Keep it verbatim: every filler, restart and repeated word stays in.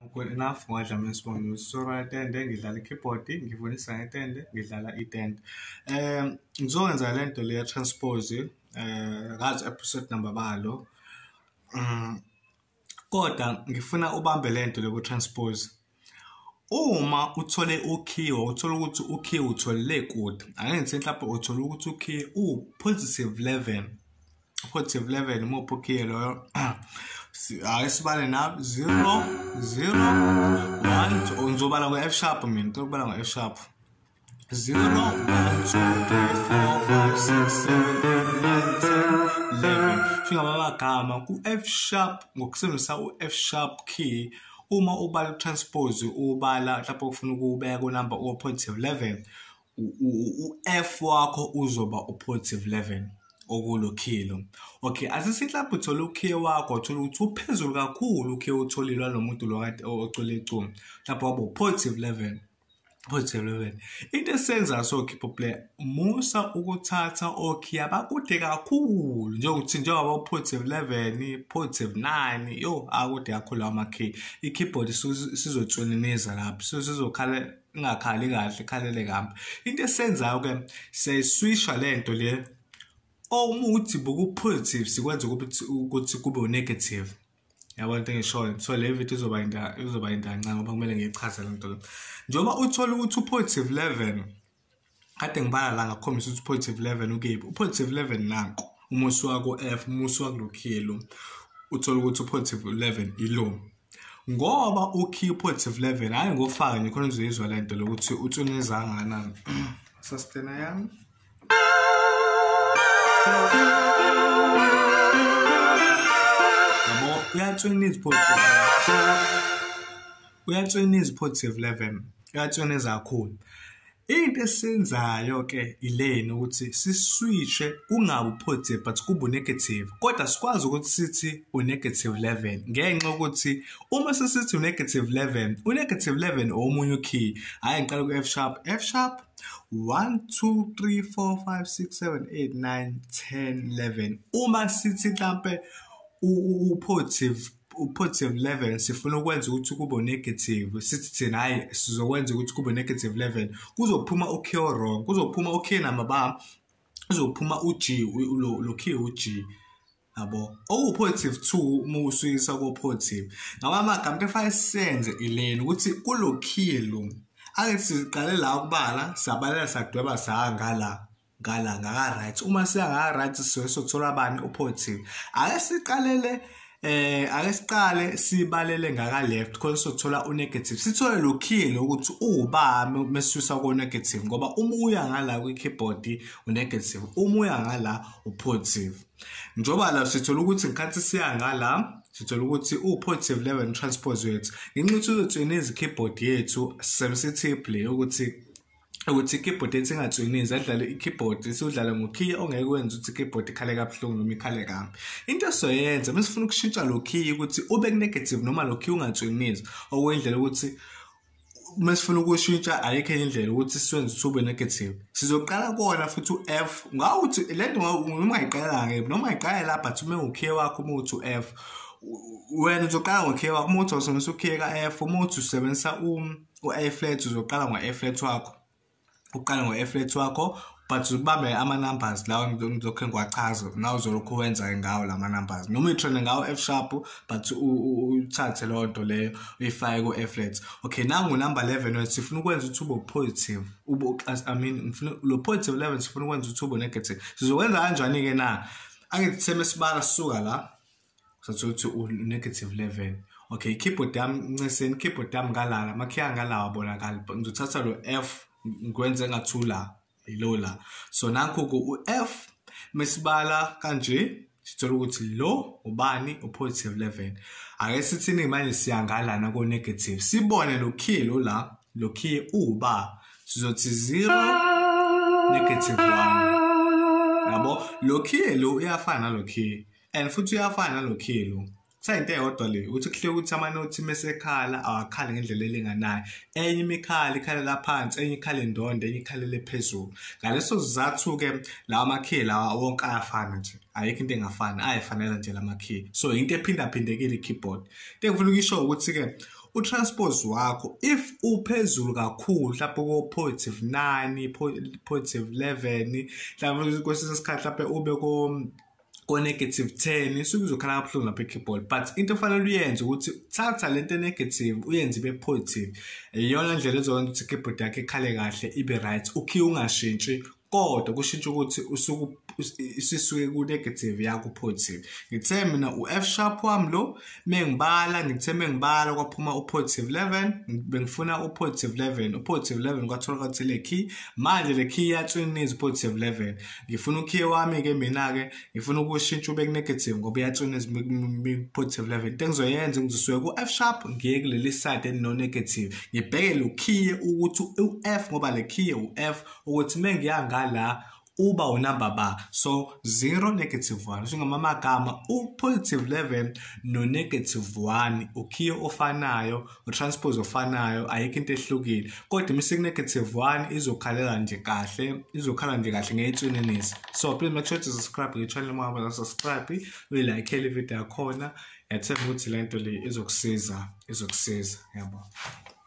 Good enough ngadla mesibongo so right ende ngidlala i-keyboard ngivunisa ngetende ngidlala itende um ngizokwenza lento le transpose eh ngazi episode number balo um kodwa ngifuna ubambe lento le ku transpose uma uthole ukey uthola ukuthi ukey utholile kude ake ngithi mhlawumbe uthola ukuthi ukey u positive eleven positive eleven uma ukey lo ayisibale na zero zero one ngizobala ngo F sharp mina ngizobala ngo F sharp zero one two three four five six seven eight nine ten eleven singabagama ku F sharp ngokusebenzisa u F sharp key uma ubala transpose ubala lapho ufuna ukubeka ku number o positive eleven u F wakho uzoba u positive eleven okulo kilo. Okay, asisithi lapho uthola ukey wakho uthola ukuthi uphezulu kakhulu ukey utholilwa lo muntu lo kade ocela icumo. Lapho wabo positive eleven. Positive eleven. Into esenza so keep play musa ukuthatha okey abakude kakhulu njengokuthi njengoba positive eleven, positive nine, yo akude kakhulu ama key. I-keyboard sizotshoniniza lapho. So sizokhala ingakhali kahle khalele kambi. Into esenza ke siyiswisha lento le umuthi boku positive sikwenza ukuthi ukuthi kube negative yabona into engishoyo so le video izoba inda izoba indanca ngoba kumele ngiyichaze lento lo njoba uthola ukuthi u positive eleven kade ngibala la ngakhombisa ukuthi positive eleven ukephi u positive eleven nanko umusi wako F umusi wako lokilo uthola ukuthi u positive eleven ilo ngoba ukey positive eleven hayi ngofaka nje khona uzizwa lento lokuthi utshoniza nganani sustainer yami yabo uyatshoniza positive uyatshoniza positive eleven uyatshoniza kakhulu into esenzayo ke ilena ukuthi siswitche kungabi positive but kube negative kodwa sikwazi ukuthi sithi u negative eleven ngenxa ukuthi uma sisithi u negative eleven u negative eleven omunye ukey hayi ngiqala ku F sharp F sharp one two three four five six seven eight nine ten eleven uma sithi mhlambe u positive u positive eleven sifuna ukwenza ukuthi kube negative sithi thina hayi sizokwenza ukuthi kube negative eleven kuzophuma ukey wrong kuzophuma ukey namabamba kuzophuma u G lo lo key u G yabo oku positive two uma usuyisa ku positive ngaba amagama efaka senze ileni ukuthi kulo key lo ake siqale la ukubala siyabalela sadweba sangala ngala ngaka right uma siyanga right siyosothola abani u positive ake siqalele eh ake siqale sibalele ngaka left because sothola u negative sithole lo key lo ukuthi uba mesisusa ku negative ngoba uma uya ngala ku keyboard u negative uma uya ngala u positive njoba la sithola ukuthi ngikhathi siya ngala sithola ukuthi u positive eleven transpose yethu nginxithi uzotshiniza keyboard yethu sensitively ukuthi ukuthi keyboard yethu ingatshiniza adlale i-keyboard isudlala ngokey ongeke wenza ukuthi keyboard ikhale kabuhlungu noma ikhale kambi into soyenza mesifuna ukushintsha lo key ukuthi ube negative noma lo key ungatshiniza okwendlela ukuthi mesifuna ukushintsha ayikho indlela ukuthi siwenze ube negative sizoqala kona futhi u F ngawuthi lento noma ayiqala ngeke noma ayiqala lapha but uma ukey wakho umuthi u F wena uzoqala ngokey wakho umuthi usebenzisa ukey ka F umuthi usebenzisa u A flat uzoqala ngo A flat wakho uqala ngo F flat wakho but ubambe ama numbers lawo ngizokhe ngiwachaza nawo uzolokho wenza ngawo lama numbers noma utrain ngawo F sharp but uthathe lo nto leyo uyifake ku F flat okay nangu number eleven wena sifuna ukwenza ukuthi ube positive ube I mean ngifuna lo positive eleven sifuna ukwenza ukuthi ube negative sizokwenza kanjani ke na angithi semesibala sisuka la sokuthi u negative eleven okay keyboard yami nciseni keyboard yami ngalala makhiya ngalawa abonakala ngizothatha lo F ngikwenze ngathula ilola so nanku ku F mesibala kanje sithola ukuthi lo ubani u positive eleven ake sithini manje siyangalana ku negative sibone lo key lo la lo key uba sizothi zero negative one yabo lo key lo uyafana lo key and futhi uyafana lo key lo sayinte eyodwa le uthi kuhle ukuthi ama notes mesekhala awakhali ngendlela elinganayo enye imikhala ikhala laphansi enye ikhala endonde enye ikhala lephezulu ngaleso sizathu ke lawa makey lawa wonke ayafana nje ayikho into engafani ayafanele nje lama key so into ephinda phindekile i-keyboard into engifuna ukisho ukuthi ke u-transpose wakho if uphezulu kakhulu mhlawumbe ko-positive nine, positive eleven, mhlawumbe kwesinye isikhathi mhlawumbe ube ko ko-negative ten, isuke izokhala kabuhlungu lapha e-keyboard. But into ofanele uyenze ukuthi thatha lento e-negative uyenze ibe positive. Iyona ndlela ezokwenza ukuthi i-keyboard yakho ikhale kahle ibe right, ukhiye ungashintshi, kodwa kushintsha ukuthi usuku isisuke ku-negative yakho positive. Ngithe mina u-F sharp wami lo, mengibala, ngithe mengibala kwaphuma u-positive eleven, bengifuna u-positive eleven, u-positive eleven kwathola ukuthi le key, manje le key iyatswiniza u-positive eleven. Ngifuna ukhiye wami-ke mina-ke, ngifuna ukushintsha ube ku-negative ngoba iyatswiniza positive eleven. Into engizoyenza ngizosuka ku-F sharp, ngiye kuleli side elino-negative, ngibheke lo key ukuthi u-F ngoba le key u-F ukuthi mengiyanga la uba unumber ba, so zero, negative one. Singamagama u-positive eleven no-negative one ukhiye ofanayo, u-transpose ofanayo, ayikho into ehlukile. Kodwa mase negative one izokhalela nje kahle, izokhala nje kahle ngeyitswinenisi. So please make sure to subscribe to the channel, uma subscribe, uyilike le video yakhona. Yathemba ukuthi lento le izokusiza, izokusiza, yabo.